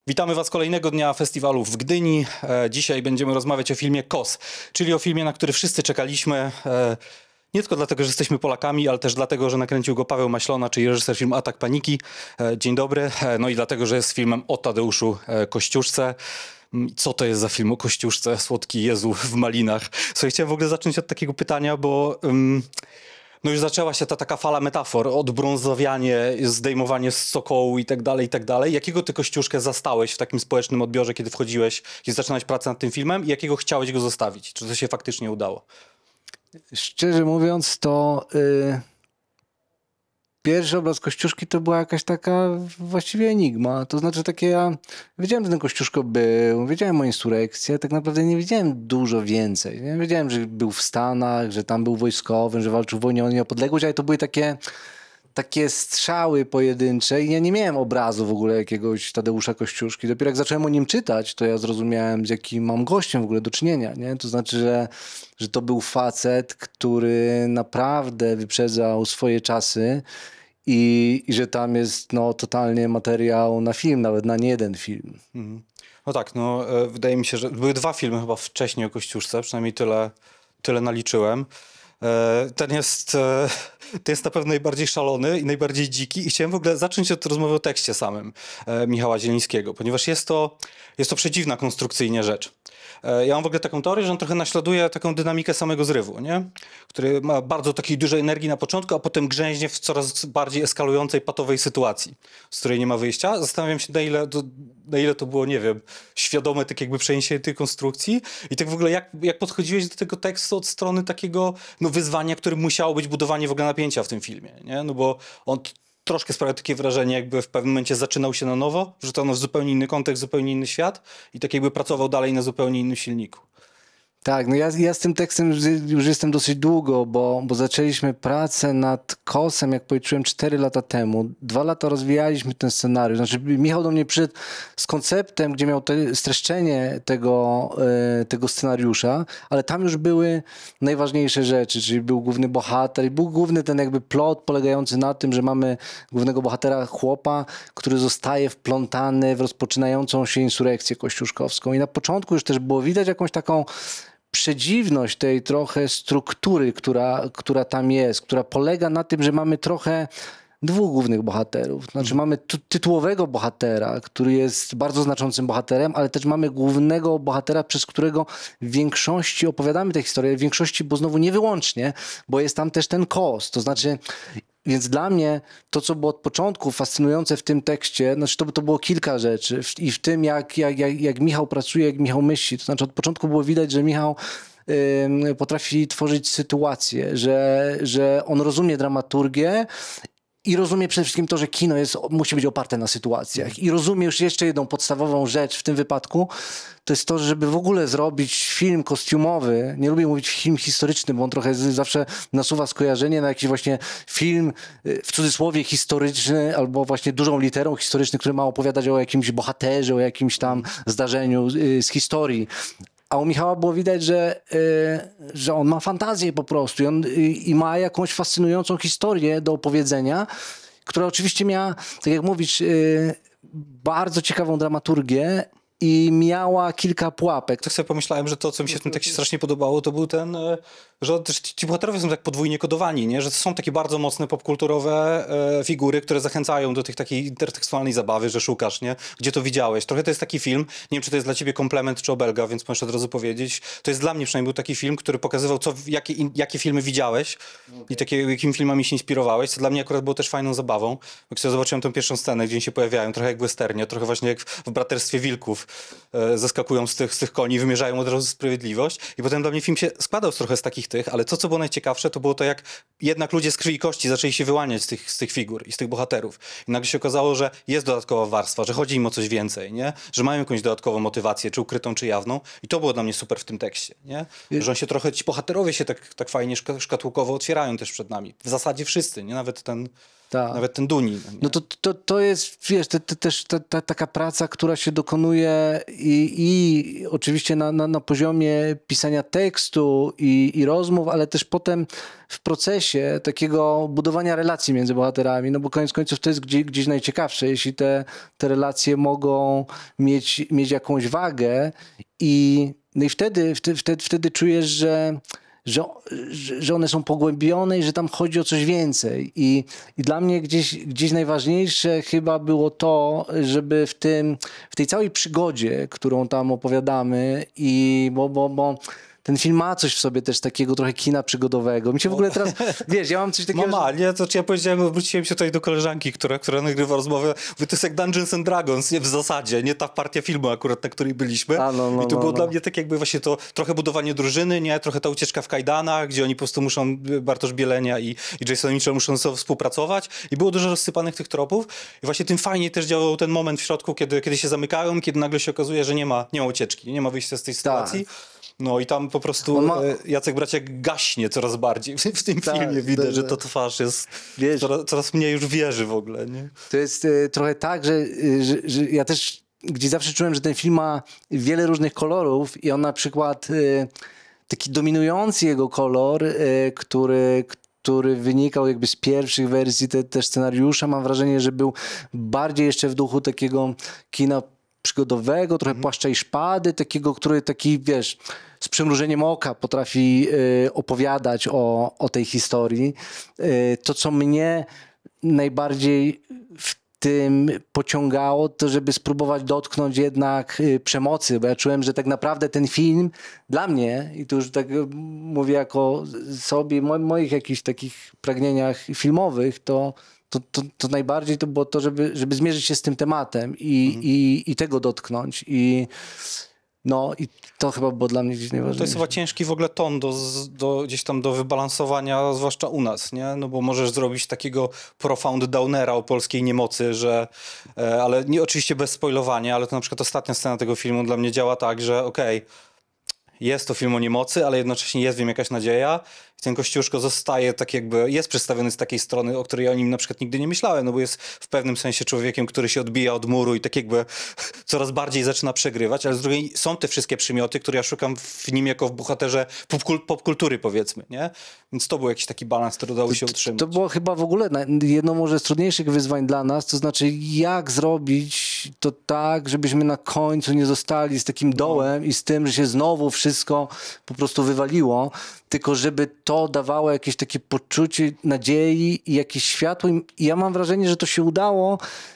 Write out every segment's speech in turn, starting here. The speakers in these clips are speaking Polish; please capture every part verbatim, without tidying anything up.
Witamy Was kolejnego dnia festiwalu w Gdyni. E, dzisiaj będziemy rozmawiać o filmie Kos, czyli o filmie, na który wszyscy czekaliśmy. E, nie tylko dlatego, że jesteśmy Polakami, ale też dlatego, że nakręcił go Paweł Maślona, czyli reżyser filmu Atak Paniki. E, dzień dobry. E, no i dlatego, że jest filmem o Tadeuszu e, Kościuszce. Co to jest za film o Kościuszce? Słodki Jezu w malinach. Słuchaj, chciałem w ogóle zacząć od takiego pytania, bo... Um, No już zaczęła się ta taka fala metafor, odbrązowianie, zdejmowanie z sokołu i tak dalej, i tak dalej. Jakiego ty Kościuszkę zastałeś w takim społecznym odbiorze, kiedy wchodziłeś i zaczynałeś pracę nad tym filmem i jakiego chciałeś go zostawić? Czy to się faktycznie udało? Szczerze mówiąc, to yy, pierwszy obraz Kościuszki to była jakaś taka właściwie enigma. To znaczy takie, ja wiedziałem, że ten Kościuszko był, wiedziałem o insurekcji, ale tak naprawdę nie wiedziałem dużo więcej. Nie wiedziałem, że był w Stanach, że tam był wojskowym, że walczył w wojnie o niepodległość, ale to były takie... takie strzały pojedyncze i ja nie miałem obrazu w ogóle jakiegoś Tadeusza Kościuszki. Dopiero jak zacząłem o nim czytać, to ja zrozumiałem, z jakim mam gościem w ogóle do czynienia. Nie? To znaczy, że, że to był facet, który naprawdę wyprzedzał swoje czasy i, i że tam jest no, totalnie materiał na film, nawet na nie jeden film. Mhm. No tak, no e, wydaje mi się, że były dwa filmy chyba wcześniej o Kościuszce, przynajmniej tyle, tyle naliczyłem. E, ten jest, e, ten jest na pewno najbardziej szalony i najbardziej dziki i chciałem w ogóle zacząć od rozmowy o tekście samym e, Michała Zielińskiego, ponieważ jest to, jest to przedziwna konstrukcyjnie rzecz. E, ja mam w ogóle taką teorię, że on trochę naśladuje taką dynamikę samego zrywu, nie? Który ma bardzo takiej dużej energii na początku, a potem grzęźnie w coraz bardziej eskalującej, patowej sytuacji, z której nie ma wyjścia. Zastanawiam się, na ile to, na ile to było, nie wiem, świadome tak jakby przeniesienie tej konstrukcji i tak w ogóle jak, jak podchodziłeś do tego tekstu od strony takiego no, wyzwania, którym musiało być budowanie w ogóle napięcia w tym filmie, nie? No bo on troszkę sprawia takie wrażenie, jakby w pewnym momencie zaczynał się na nowo, wrzucano w zupełnie inny kontekst, zupełnie inny świat i tak jakby pracował dalej na zupełnie innym silniku. Tak, no ja, ja z tym tekstem już, już jestem dosyć długo, bo, bo zaczęliśmy pracę nad Kosem, jak policzyłem, cztery lata temu. Dwa lata rozwijaliśmy ten scenariusz. Znaczy Michał do mnie przyszedł z konceptem, gdzie miał te, streszczenie tego, e, tego scenariusza, ale tam już były najważniejsze rzeczy, czyli był główny bohater i był główny ten jakby plot polegający na tym, że mamy głównego bohatera chłopa, który zostaje wplątany w rozpoczynającą się insurekcję kościuszkowską. I na początku już też było widać jakąś taką przedziwność tej trochę struktury, która, która tam jest, która polega na tym, że mamy trochę dwóch głównych bohaterów. Znaczy mamy tu, tytułowego bohatera, który jest bardzo znaczącym bohaterem, ale też mamy głównego bohatera, przez którego w większości opowiadamy tę historię, w większości, bo znowu nie wyłącznie, bo jest tam też ten Kos. To znaczy, więc dla mnie to, co było od początku fascynujące w tym tekście, znaczy to, to było kilka rzeczy w, i w tym, jak, jak, jak, jak Michał pracuje, jak Michał myśli. To znaczy od początku było widać, że Michał y, potrafi tworzyć sytuacje, że, że on rozumie dramaturgię i rozumie przede wszystkim to, że kino jest, musi być oparte na sytuacjach. I rozumie już jeszcze jedną podstawową rzecz w tym wypadku, to jest to, żeby w ogóle zrobić film kostiumowy. Nie lubię mówić film historyczny, bo on trochę zawsze nasuwa skojarzenie na jakiś właśnie film w cudzysłowie historyczny albo właśnie dużą literą historyczny, który ma opowiadać o jakimś bohaterze, o jakimś tam zdarzeniu z historii. A u Michała było widać, że, yy, że on ma fantazję po prostu i, on, yy, i ma jakąś fascynującą historię do opowiedzenia, która oczywiście miała, tak jak mówisz, yy, bardzo ciekawą dramaturgię i miała kilka pułapek. Tak sobie pomyślałem, że to, co mi się w tym tekście strasznie podobało, to był ten, e, że też ci bohaterowie są tak podwójnie kodowani, nie? Że to są takie bardzo mocne popkulturowe e, figury, które zachęcają do tych takiej intertekstualnej zabawy, że szukasz, nie? Gdzie to widziałeś. Trochę to jest taki film, nie wiem, czy to jest dla ciebie komplement czy obelga, więc możesz od razu powiedzieć. To jest dla mnie przynajmniej był taki film, który pokazywał, co, jakie, in, jakie filmy widziałeś okay. i takie, jakimi filmami się inspirowałeś, co dla mnie akurat było też fajną zabawą. Jak sobie zobaczyłem tę pierwszą scenę, gdzie oni się pojawiają, trochę jak w westernie, trochę właśnie jak w Braterstwie Wilków. E, zaskakują z tych, z tych koni, wymierzają od razu sprawiedliwość. I potem dla mnie film się składał trochę z takich tych, ale to, co było najciekawsze, to było to, jak jednak ludzie z krwi i kości zaczęli się wyłaniać z tych, z tych figur i z tych bohaterów. I nagle się okazało, że jest dodatkowa warstwa, że chodzi im o coś więcej, nie? Że mają jakąś dodatkową motywację, czy ukrytą, czy jawną. I to było dla mnie super w tym tekście, nie? Że on się trochę, ci bohaterowie się tak, tak fajnie szkatułkowo otwierają też przed nami. W zasadzie wszyscy, nie? Nawet ten Tak. Nawet ten Dunin. Nie? No to, to, to jest, wiesz, to, to też ta, ta, taka praca, która się dokonuje i, i oczywiście na, na, na poziomie pisania tekstu i, i rozmów, ale też potem w procesie takiego budowania relacji między bohaterami, no bo koniec końców to jest gdzieś, gdzieś najciekawsze, jeśli te, te relacje mogą mieć, mieć jakąś wagę i, no i wtedy, wtedy, wtedy, wtedy czujesz, że Że, że, że one są pogłębione i że tam chodzi o coś więcej. I, i dla mnie gdzieś, gdzieś najważniejsze chyba było to, żeby w, tym, w tej całej przygodzie, którą tam opowiadamy, i bo, bo, bo ten film ma coś w sobie też takiego trochę kina przygodowego. Mi się w ogóle teraz, wiesz, ja mam coś takiego... Mama, nie, to ja powiedziałem, wróciłem się tutaj do koleżanki, która, która nagrywa rozmowę. Mówię, to jest jak Dungeons and Dragons, nie w zasadzie, nie ta partia filmu akurat, na której byliśmy. A, no, no, I to no, było no. dla mnie tak jakby właśnie to trochę budowanie drużyny, nie? Trochę ta ucieczka w kajdanach, gdzie oni po prostu muszą, Bartosz Bielenia i, i Jason Mitchell muszą ze sobą współpracować. I było dużo rozsypanych tych tropów. I właśnie tym fajnie też działał ten moment w środku, kiedy, kiedy się zamykają, kiedy nagle się okazuje, że nie ma, nie ma ucieczki, nie ma wyjścia z tej sytuacji. No i tam po prostu ma... e, Jacek Braciak gaśnie coraz bardziej. W, w tym tak, filmie widać, tak, że tak. to twarz jest... Wiesz, coraz, coraz mniej już wierzy w ogóle, nie? to jest y, trochę tak, że, y, że, że ja też gdzieś zawsze czułem, że ten film ma wiele różnych kolorów i on na przykład y, taki dominujący jego kolor, y, który, który wynikał jakby z pierwszych wersji te, te scenariusza, mam wrażenie, że był bardziej jeszcze w duchu takiego kina przygodowego, trochę Mhm. Płaszcza i Szpady, takiego, który taki, wiesz, z przymrużeniem oka potrafi y, opowiadać o, o tej historii. Y, to, co mnie najbardziej w tym pociągało, to żeby spróbować dotknąć jednak y, przemocy, bo ja czułem, że tak naprawdę ten film dla mnie, i tu już tak y, mówię jako sobie, mo moich jakichś takich pragnieniach filmowych, to To, to, to najbardziej to było to, żeby, żeby zmierzyć się z tym tematem i, Mhm. i, i tego dotknąć. I, no, i to chyba było dla mnie gdzieś To jest najważniejsze. chyba ciężki w ogóle ton do, do, gdzieś tam do wybalansowania, zwłaszcza u nas, nie? No bo możesz zrobić takiego profound downera o polskiej niemocy, że, e, ale nie oczywiście bez spoilowania, ale to na przykład ostatnia scena tego filmu dla mnie działa tak, że okej, okay, jest to film o niemocy, ale jednocześnie jest w nim jakaś nadzieja. I ten Kościuszko zostaje tak jakby, jest przedstawiony z takiej strony, o której o nim na przykład nigdy nie myślałem, no bo jest w pewnym sensie człowiekiem, który się odbija od muru i tak jakby coraz bardziej zaczyna przegrywać, ale z drugiej są te wszystkie przymioty, które ja szukam w nim jako w bohaterze popkul popkultury, powiedzmy, nie? Więc to był jakiś taki balans, który udało się utrzymać. To było chyba w ogóle jedno może z trudniejszych wyzwań dla nas, to znaczy jak zrobić to tak, żebyśmy na końcu nie zostali z takim dołem i z tym, że się znowu wszystko po prostu wywaliło, tylko żeby to dawało jakieś takie poczucie nadziei i jakieś światło. I ja mam wrażenie, że to się udało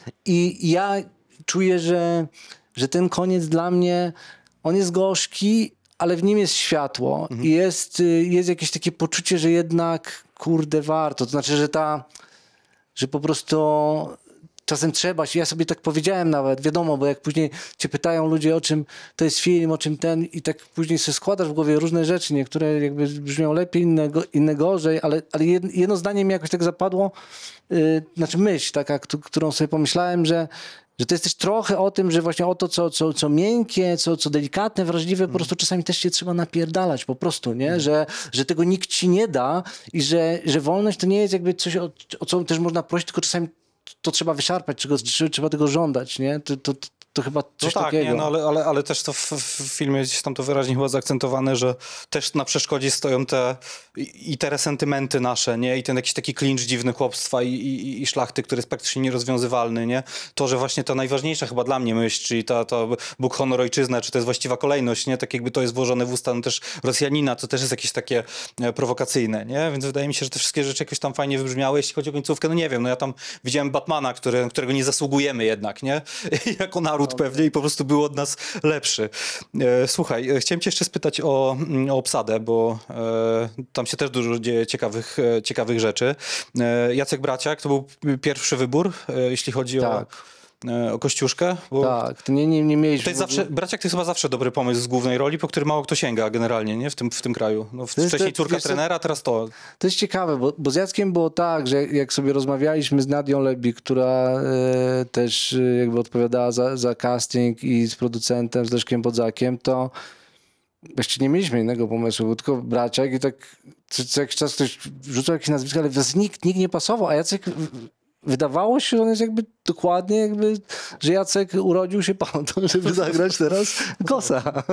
i ja czuję, że, że ten koniec dla mnie, on jest gorzki, ale w nim jest światło mhm. i jest, jest jakieś takie poczucie, że jednak, kurde, warto. To znaczy, że ta, że po prostu czasem trzeba się, ja sobie tak powiedziałem nawet, wiadomo, bo jak później cię pytają ludzie, o czym to jest film, o czym ten, i tak później sobie składasz w głowie różne rzeczy, niektóre jakby brzmią lepiej, inne, inne gorzej, ale, ale jedno zdanie mi jakoś tak zapadło, yy, znaczy myśl taka, którą sobie pomyślałem, że Że to jest też trochę o tym, że właśnie o to, co, co, co miękkie, co, co delikatne, wrażliwe, po prostu czasami też się trzeba napierdalać po prostu, nie? Że, że tego nikt ci nie da i że, że wolność to nie jest jakby coś, o, o co też można prosić, tylko czasami to trzeba wyszarpać, czego, trzeba tego żądać, nie? To, to, to chyba coś no tak, takiego. Nie, no ale, ale, ale też to w, w filmie gdzieś tam to wyraźnie chyba zaakcentowane, że też na przeszkodzie stoją te i, i te resentymenty nasze, nie? I ten jakiś taki klincz dziwny chłopstwa i, i, i szlachty, który jest praktycznie nierozwiązywalny, nie? To, że właśnie ta najważniejsza chyba dla mnie myśl, czyli ta, ta Bóg, honor, ojczyzna, czy to jest właściwa kolejność, nie? Tak jakby to jest włożone w usta no też Rosjanina, to też jest jakieś takie e, prowokacyjne, nie? Więc wydaje mi się, że te wszystkie rzeczy jakoś tam fajnie wybrzmiały. Jeśli chodzi o końcówkę, no nie wiem, no ja tam widziałem Batmana, który, którego nie zasługujemy jednak, nie? jako naród pewnie i po prostu był od nas lepszy. E, słuchaj, e, chciałem cię jeszcze spytać o, o obsadę, bo e, tam się też dużo dzieje ciekawych, e, ciekawych rzeczy. E, Jacek Braciak to był pierwszy wybór, e, jeśli chodzi tak. o, e, o Kościuszkę. Bo tak, to nie, nie, nie mieliśmy... to jest zawsze, Braciak to jest chyba zawsze dobry pomysł z głównej roli, po który mało kto sięga generalnie, nie? W tym, w tym kraju. No, jest wcześniej to- córka wiesz co, trenera, teraz to. To jest ciekawe, bo, bo z Jackiem było tak, że jak sobie rozmawialiśmy z Nadią Lebi, która e, też e, jakby odpowiadała za, za casting i z producentem, z Leszkiem Bodzakiem, to właściwie nie mieliśmy innego pomysłu, był tylko Braciak i tak co, co jakiś czas ktoś rzucał jakieś nazwiska, ale w- nikt, nikt nie pasował, a Jacek wydawało się, że on jest jakby dokładnie jakby, że Jacek urodził się po to, żeby zagrać teraz Kosa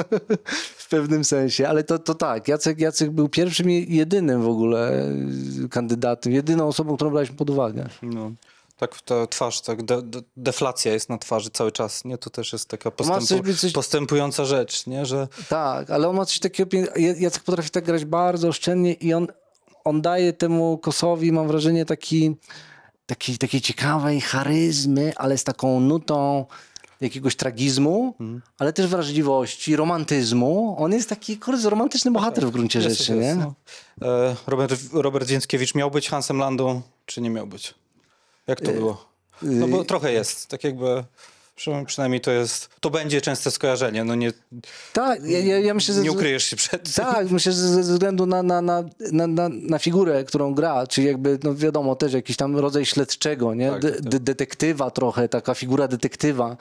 w pewnym sensie, ale to, to tak, Jacek, Jacek był pierwszym i jedynym w ogóle kandydatem, jedyną osobą, którą braliśmy pod uwagę. No. Tak, ta twarz, tak, de, de, deflacja jest na twarzy cały czas, nie? To też jest taka postępu, coś- coś- postępująca rzecz, nie? Że Tak, ale on ma coś takiego, pię- Jacek potrafi tak grać bardzo oszczędnie i on, on daje temu Kosowi, mam wrażenie, taki, taki, takiej ciekawej charyzmy, ale z taką nutą jakiegoś tragizmu, ale też wrażliwości, romantyzmu. On jest taki, kurde, romantyczny bohater w gruncie jest, rzeczy, jest, nie? no. E, Robert, Robert Więckiewicz miał być Hansem Landą, czy nie miał być? Jak to było? No bo trochę jest, tak jakby, przy- przynajmniej to jest, to będzie częste skojarzenie, no nie, Tak, ja, ja, ja myślę, że... nie ukryjesz się przed tym. Tak, myślę, że ze ze względu na, na, na, na, na, na figurę, którą gra, czyli jakby, no wiadomo, też jakiś tam rodzaj śledczego, nie? Tak, De, tak, tak. de, detektywa trochę, taka figura detektywa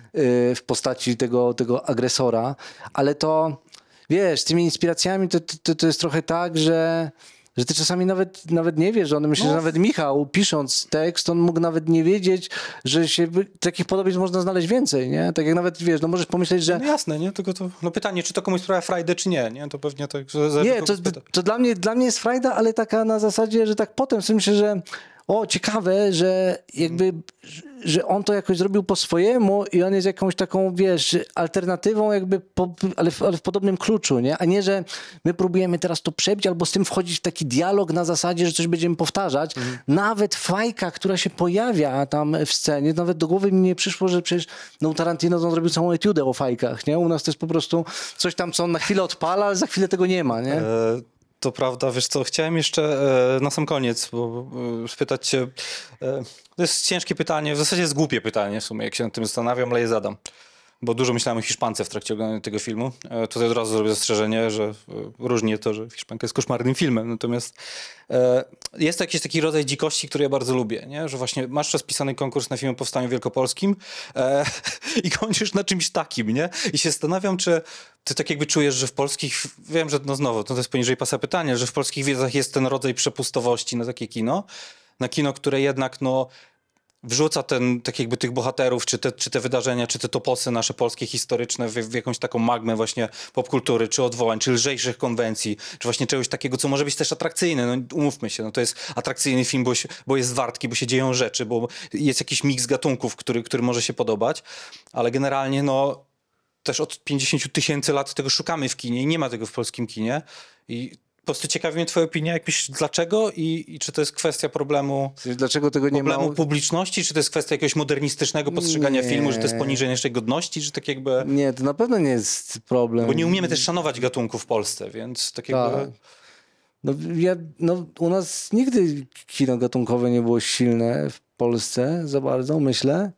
y, w postaci tego, tego agresora, ale to, wiesz, z tymi inspiracjami to, to, to jest trochę tak, że że ty czasami nawet, nawet nie wiesz, że on myślę, No. że nawet Michał, pisząc tekst, on mógł nawet nie wiedzieć, że się takich podobieństw można znaleźć więcej, nie? Tak jak nawet, wiesz, no możesz pomyśleć, że No jasne, nie? Tylko to, no pytanie, czy to komuś sprawia frajdę, czy nie, nie? To pewnie tak, że zależy, nie, kogo to, spyta. to dla, mnie, dla mnie jest frajda, ale taka na zasadzie, że tak potem sobie myślę, że o, ciekawe, że jakby, że on to jakoś zrobił po swojemu i on jest jakąś taką, wiesz, alternatywą jakby, po, ale, w, ale w podobnym kluczu, nie? A nie, że my próbujemy teraz to przebić albo z tym wchodzić w taki dialog na zasadzie, że coś będziemy powtarzać. Nawet fajka, która się pojawia tam w scenie, nawet do głowy mi nie przyszło, że przecież no, Tarantino to on zrobił całą etiudę o fajkach, nie? U nas to jest po prostu coś tam, co on na chwilę odpala, ale za chwilę tego nie ma, nie? E, To prawda, wiesz co, chciałem jeszcze e, na sam koniec bo, e, spytać cię, e, to jest ciężkie pytanie, w zasadzie jest głupie pytanie w sumie, jak się nad tym zastanawiam, ale je zadam. Bo dużo myślałem o Hiszpance w trakcie oglądania tego filmu. E, tutaj od razu zrobię zastrzeżenie, że e, różnie to, że Hiszpanka jest koszmarnym filmem, natomiast e, jest to jakiś taki rodzaj dzikości, który ja bardzo lubię, nie? Że właśnie masz rozpisany konkurs na film o Powstaniu Wielkopolskim e, i kończysz na czymś takim, nie? I się zastanawiam, czy ty tak jakby czujesz, że w polskich, wiem, że no znowu, to jest poniżej pasa pytanie, że w polskich wiedzach jest ten rodzaj przepustowości na takie kino, na kino, które jednak no wrzuca ten, tak jakby tych bohaterów, czy te, czy te wydarzenia, czy te toposy nasze polskie, historyczne w, w jakąś taką magmę właśnie popkultury, czy odwołań, czy lżejszych konwencji, czy właśnie czegoś takiego, co może być też atrakcyjne. No umówmy się, no to jest atrakcyjny film, bo, się, bo jest wartki, bo się dzieją rzeczy, bo jest jakiś miks gatunków, który, który może się podobać, ale generalnie no też od pięćdziesięciu tysięcy lat tego szukamy w kinie i nie ma tego w polskim kinie i po prostu ciekawi mnie twoja opinia, jak myślisz, dlaczego i, i czy to jest kwestia problemu Dlaczego tego nie ma? problemu publiczności, czy to jest kwestia jakiegoś modernistycznego postrzegania Nie. filmu, że to jest poniżej naszej godności, czy tak jakby... Nie, to na pewno nie jest problem. Bo nie umiemy też szanować gatunków w Polsce, więc tak jakby... Tak. No, ja, no, u nas nigdy kino gatunkowe nie było silne w Polsce za bardzo, myślę.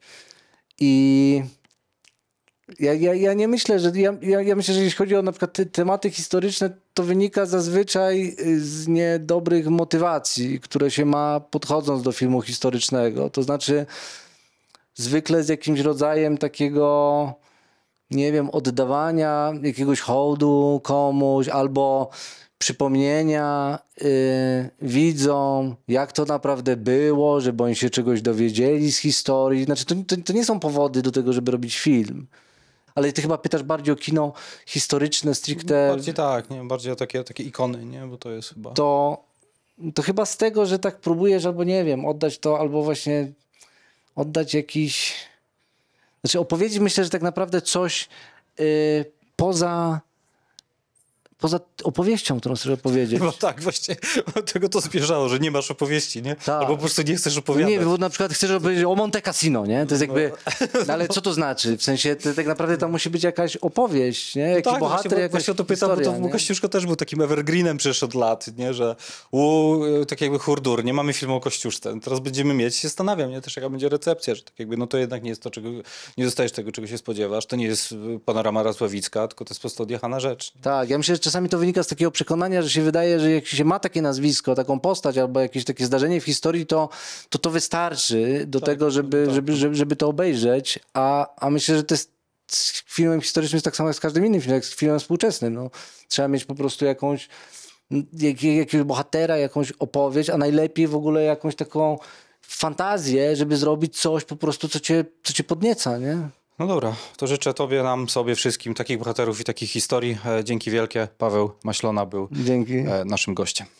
I ja, ja, ja nie myślę, że... Ja, ja, ja myślę, że jeśli chodzi o na przykład te tematy historyczne, to wynika zazwyczaj z niedobrych motywacji, które się ma podchodząc do filmu historycznego. To znaczy zwykle z jakimś rodzajem takiego, nie wiem, oddawania jakiegoś hołdu komuś albo przypomnienia y, widzom, jak to naprawdę było, żeby oni się czegoś dowiedzieli z historii. Znaczy, to, to, to nie są powody do tego, żeby robić film. Ale ty chyba pytasz bardziej o kino historyczne, stricte. Bardziej tak, nie? Bardziej o takie, takie ikony, nie? Bo to jest chyba... To, to chyba z tego, że tak próbujesz, albo nie wiem, oddać to, albo właśnie oddać jakiś... Znaczy opowiedzieć, myślę, że tak naprawdę coś y, poza... Poza opowieścią, którą chcesz opowiedzieć. No tak, właśnie od tego to zbierzało, że nie masz opowieści, nie? Tak. Albo po prostu nie chcesz No opowiadać. nie, bo na przykład chcesz opowiedzieć o Monte Cassino, nie? To jest jakby... No ale co to znaczy? W sensie, to, tak naprawdę tam musi być jakaś opowieść, nie? Jakiś Tak, bohater, właśnie, bo, jakaś właśnie o to pytam, historia, bo to nie? Kościuszko też był takim evergreenem przecież od lat, nie? Że u, tak jakby hurdur, nie mamy filmu o Kościuszce, teraz będziemy mieć, się zastanawiam, nie? Też jaka będzie recepcja, że tak jakby, no to jednak nie jest to, czego, nie dostajesz tego, czego się spodziewasz, to nie jest panorama Racławicka, tylko to jest po prostu odjechana rzecz. Tak, ja myślę, że czasami to wynika z takiego przekonania, że się wydaje, że jak się ma takie nazwisko, taką postać albo jakieś takie zdarzenie w historii, to to, to wystarczy do tego, żeby, tak. żeby, żeby, żeby to obejrzeć, a, a myślę, że to jest z filmem historycznym jest tak samo jak z każdym innym filmem, jak z filmem współczesnym. No. Trzeba mieć po prostu jakąś jak, jakiegoś bohatera, jakąś opowieść, a najlepiej w ogóle jakąś taką fantazję, żeby zrobić coś po prostu, co cię, co cię podnieca, nie? No dobra, to życzę tobie, nam, sobie, wszystkim takich bohaterów i takich historii. E, Dzięki wielkie. Paweł Maślona był Dzięki. e, naszym gościem.